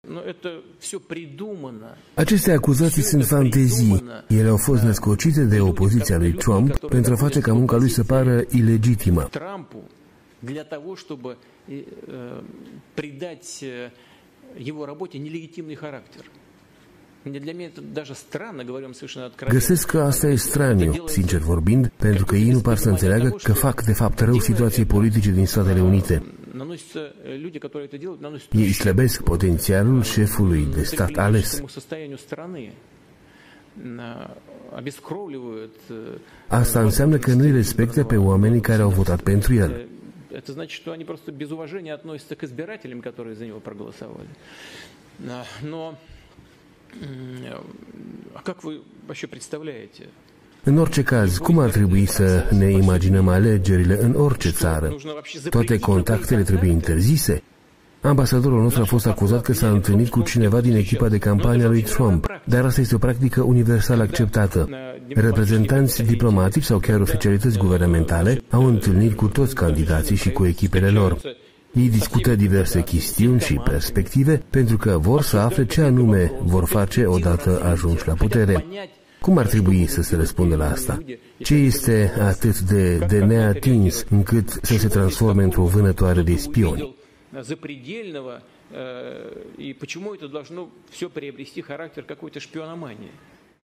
Aceste acuzații sunt fantezii. Ele au fost născocite de opoziția lui Trump pentru a face ca munca lui să pară ilegitimă. Для того, чтобы придать его работе нелегитимный характер. Для меня это даже странно, говорим совершенно откровенно. Găsesc că asta e straniu, sincer vorbind, pentru că ei nu par să înțeleagă că fac de fapt rău situației politice din Statele Unite. Ei slăbesc potențialul șefului de stat ales. Asta înseamnă că nu-i respectă pe oamenii care au votat pentru el. Это значит, что они просто без уважения относятся к избирателям, которые за него проголосовали. Но как вы вообще представляете? În orice caz, cum ar trebui să ne imaginăm alegerile în orice țară? Toate contactele trebuie interzise? Ambasadorul nostru a fost acuzat că s-a întâlnit cu cineva din echipa de campanie a lui Trump, dar asta este o practică universal acceptată. Reprezentanți diplomatici sau chiar oficialități guvernamentale au întâlnit cu toți candidații și cu echipele lor. Ei discută diverse chestiuni și perspective pentru că vor să afle ce anume vor face odată ajunși la putere. Cum ar trebui să se răspundă la asta? Ce este atât de neatins încât să se transforme într-o vânătoare de spioni? Запредельного, и почему это должно все приобрести характер какой-то шпиономании.